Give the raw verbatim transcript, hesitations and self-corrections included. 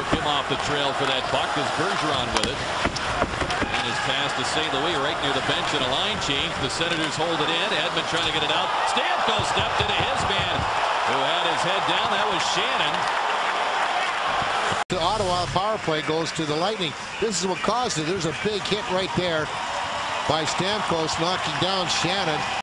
him off the trail for that puck as Bergeron with it. And his pass to Saint Louis right near the bench in a line change. The Senators hold it in. Edmund trying to get it out. Stamkos stepped into his man who had his head down. That was Shannon. The Ottawa power play goes to the Lightning. This is what caused it. There's a big hit right there by Stamkos knocking down Shannon.